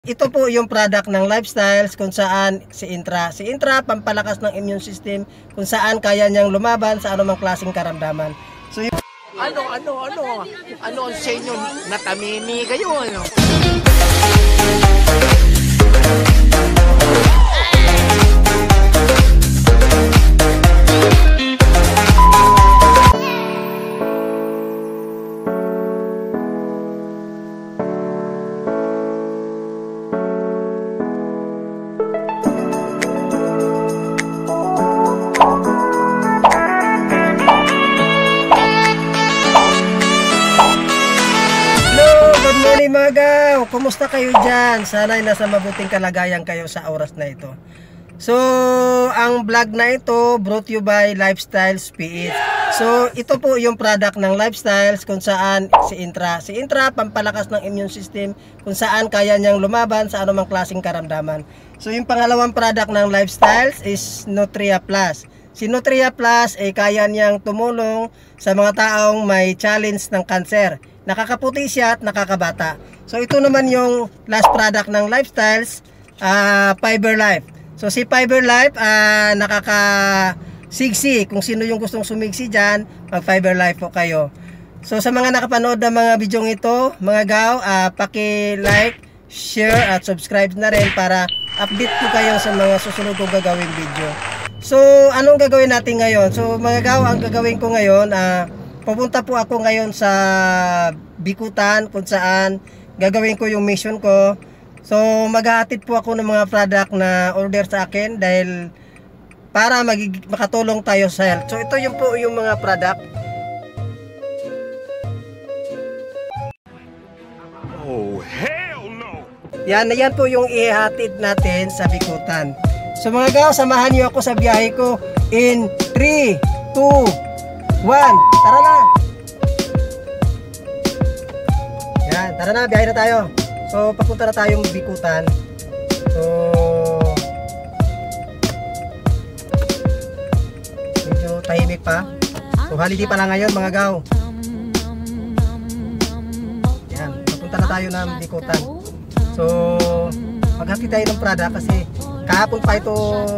Ito po yung product ng Lifestyles kung saan si Intra pampalakas ng immune system kung saan kaya niyang lumaban sa anumang klaseng karamdaman. So yung ano ang sa inyo natamimi kayo ano? mga gaw, kumusta kayo dyan? Sana'y nasa mabuting kalagayan kayo sa oras na ito. So, ang vlog na ito brought you by Lifestyles PH. So, ito po yung product ng Lifestyles kung saan si Intra pampalakas ng immune system kung saan kaya niyang lumaban sa anumang klaseng karamdaman. So, yung pangalawang product ng Lifestyles is Nutria Plus. Si Nutria Plus ay kaya niyang tumulong sa mga taong may challenge ng cancer. Nakakaputi siya at nakakabata. So ito naman yung last product ng Lifestyles, Fiber Life. So si Fiber Life nakakasigsi. Kung sino yung gustong sumigsi dyan, mag Fiber Life po kayo. So sa mga nakapanood ng mga video ito, mga gaw, paki-like, share at subscribe na rin para update po kayo sa mga susunod kong gagawin video. So anong gagawin natin ngayon? So mga gaw, ang gagawin ko ngayon, pupunta po ako ngayon sa Bikutan kung saan gagawin ko yung mission ko. So maghahatid po ako ng mga product na order sa akin dahil para makatulong tayo sa health. So ito yung po yung mga product. Oh hell no! Yan po yung ihahatid natin sa Bikutan. So mga gaw, samahan niyo ako sa biyahe ko in 3, 2, 1, tara na! Yan, tara na, biyahe na tayo. So, papunta na tayong Bikutan. So, medyo tahimik pa. So, holiday pa lang ngayon mga gaw. Yan, papunta na tayo ng Bikutan. So, maghati tayo ng product kasi kahapon pa ito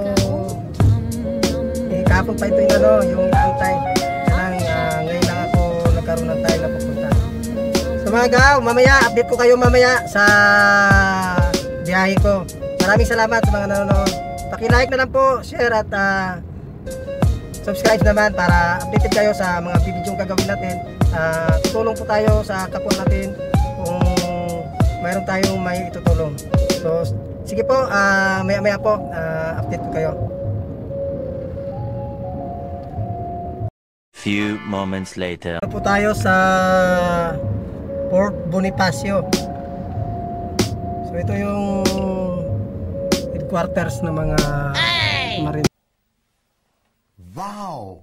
yung naantay. Ngayon lang ako nagkaroon ng time na pupunta. So mga gaw, mamaya update ko kayo mamaya sa biyahe ko. Maraming salamat sa mga nanonood. Paki-like na lang po, share at subscribe naman para updated kayo sa mga video gagawin natin. Tutulong po tayo sa kapwa natin kung mayroon tayong may itutulong. So sige po, maya po update ko kayo. Few moments later. Po tayo sa Port Bonifacio. So ito yung headquarters ng mga Marine. Wow!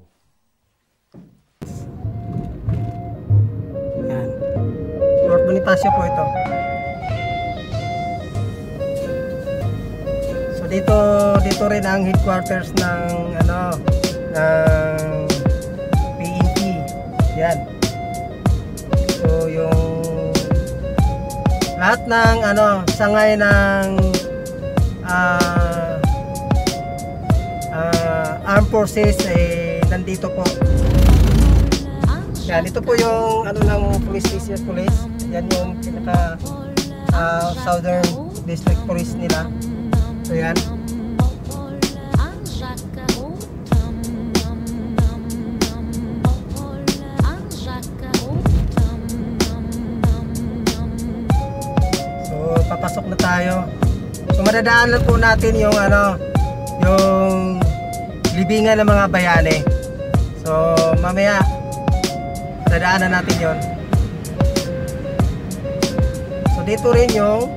Yan. Port Bonifacio po ito. So dito rin ang headquarters ng ng yan. So yung lahat ng sangay ng armed forces nandito po. Yan, ito po yung ng police station police. Yan yung pinaka Southern District Police nila. So yan. Papasok na tayo. So madadaanan po natin yung yung libingan ng mga bayani. So mamaya dadaanan natin yon. So dito rin yung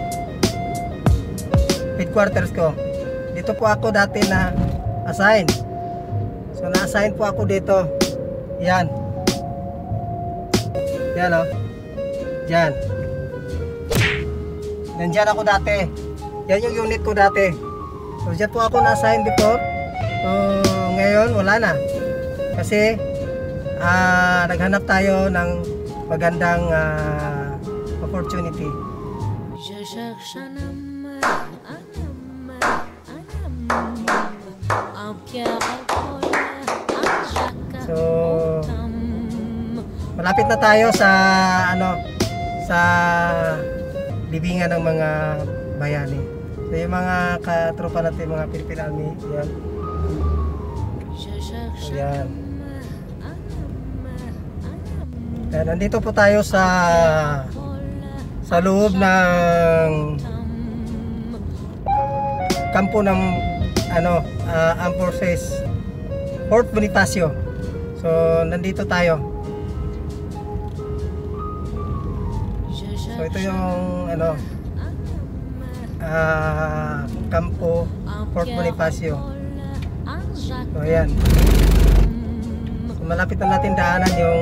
headquarters ko. Dito po ako dati na assign. So na-assign po ako dito. Yan. Yan Diyan. Nandiyan ako dati. Yan yung unit ko dati. So dyan po ako na-assign before. So ngayon wala na. Kasi naghanap tayo ng magandang opportunity. So, malapit na tayo sa sa libingan ng mga bayani. So, yung mga katropa natin, mga Philippine Army, yan. Yan. Yan, nandito po tayo sa loob ng kampo ng Armed Forces Fort Bonifacio. So nandito tayo. So ito yung kampo Fort Bonifacio. So ayan. So, malapit na natin daanan yung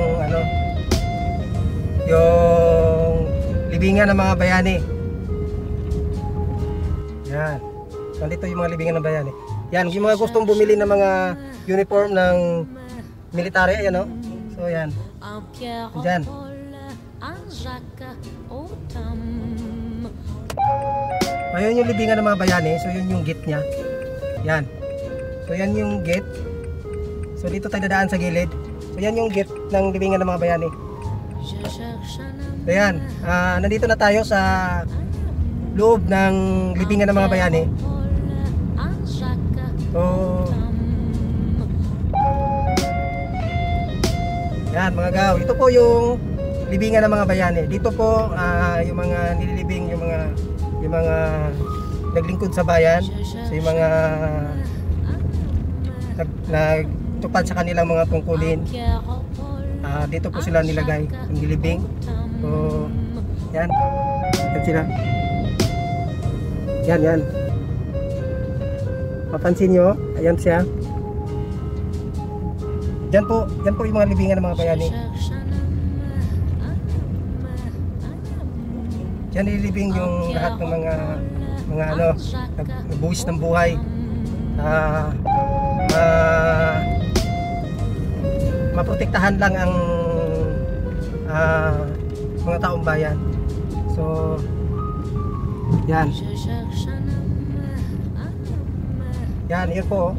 yung libingan ng mga bayani. Yan. So, dito yung mga libingan ng bayani. Yan, yung mga gustong bumili ng mga uniform ng military, ayan o. So yan. Diyan. Ayun yung libingan ng mga bayani. So yun yung gate niya. Yan. So yan yung gate. So dito tayo dadaan sa gilid. So yan yung gate ng libingan ng mga bayani. So yan. Nandito na tayo sa loob ng libingan ng mga bayani. So yan mga gaw. Ito po yung libingan ng mga bayani. Dito po yung mga nililibing, yung mga naglingkod sa bayan. So yung mga nagtupad sa kanilang mga tungkulin. Dito po sila nilagay yung nilibing. So yan. Yan sila. Yan. Mapansin nyo, ayan siya. Yan po yung mga libingan ng mga bayani. Yan nililibing yung lahat ng mga nagbuwis ng buhay. Maprotektahan lang ang mga taong bayan. So yan. Yan, yun po.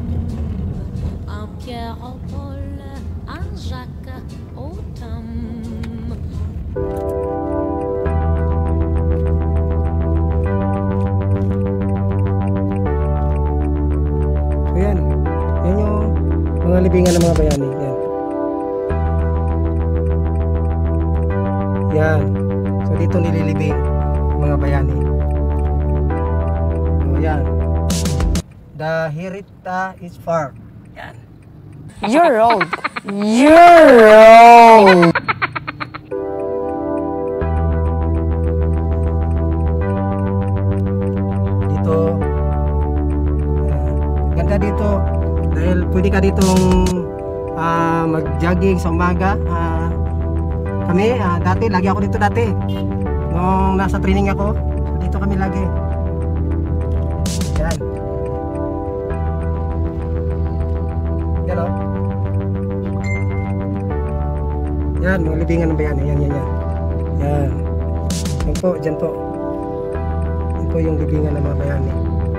So yan. Yan yung mga libingan ng mga bayani. Yan. Yan. So dito nililibing mga bayani. So yan. The Hirita is far. Yan. You're old. You're old. Dito. Ganda dito. Dahil pwede ka ditong mag-jogging sa umaga. Kami, dati, lagi ako dito dati. Nung nasa training ako, dito kami lagi. Yan. Yan o. Yan, mga libingan ng bayani. Yan. Yan. Yan po, dyan po. Yan po yung libingan ng mga bayani.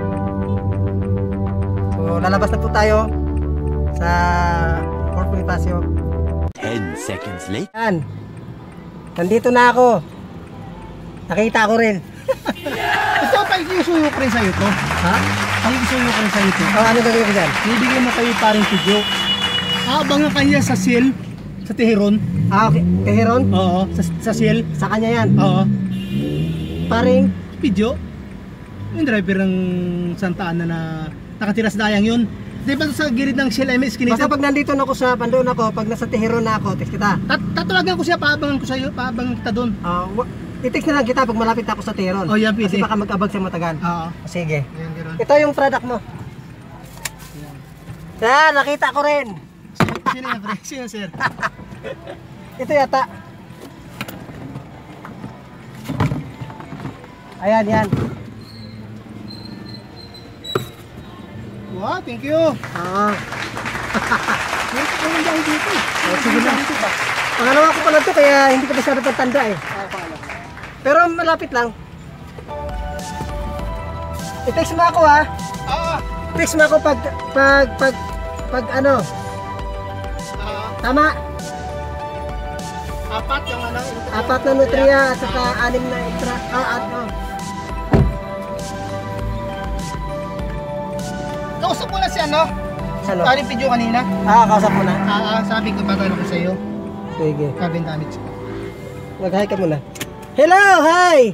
So, lalabas na po tayo sa Fort Bonifacio. 10 seconds later. Yan. Nandito na ako. Nakita ko rin. Ito, pag-isuyo ko rin sa'yo to. Ha? Pag-isuyo ko rin sa'yo to. Ano gagawin ko dyan? Bibigyan mo kayo paring video. Abangan kanya sa seal, sa Teheron. Okay. Teheron? Oo, sa seal. Sa kanya yan. Oo. Paring. Video. Yung driver ng Santa Ana na nakatira sa dayang yun. Di ba sa gilid ng Shell MS Kinita? Basta pag nandito na ako pandoon ako, pag nasa Teheron na ako, text kita. Tatawagan ko siya, paabangan ko sa'yo, paabangan kita doon. I-text na lang kita pag malapit ako sa Teheron. Oh, yan, Kasi pwede. baka mag-abag sa matagal. Oo. Sige. Ayan, gano'n. Ito yung product mo. Yan, nakita ko rin. Sino yan, pre? Sino, sir? Ito yata. Ayan, yan. Wow, thank you. Oo. Meron dahil dito. Sige na. Pangalawa ko pala ito, kaya hindi ko masyado patanda eh. Pero malapit lang. I-text mo ako ha. Oo. Text mo ako pag ano. Tama. Apat yung ano. 4 na nutriya at saka 6 na extra. Kausap mo na si ano? Ano? Tari video kanina. Kausap mo na. Sabi ko tatanong ko sa iyo. Sige. Sabi ng damage ko. Mag-hi ka muna. Hello, hi!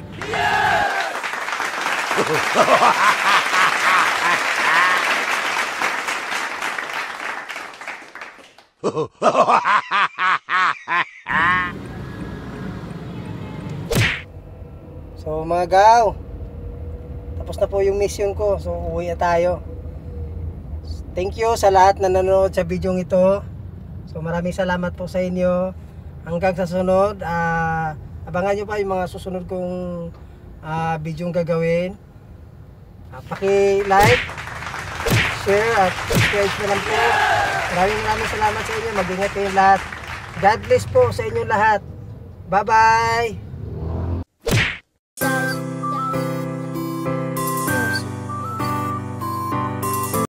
So mga gaw, tapos na po yung mission ko. So uwi na tayo. Thank you sa lahat na nanonood sa video ito. So maraming salamat po sa inyo. Hanggang sa sunod, abangan nyo pa yung mga susunod kong video gagawin. Paki-like, share at subscribe na lang po. Maraming salamat sa inyo. Mag-ingat kayong lahat. God bless po sa inyo lahat. Bye-bye!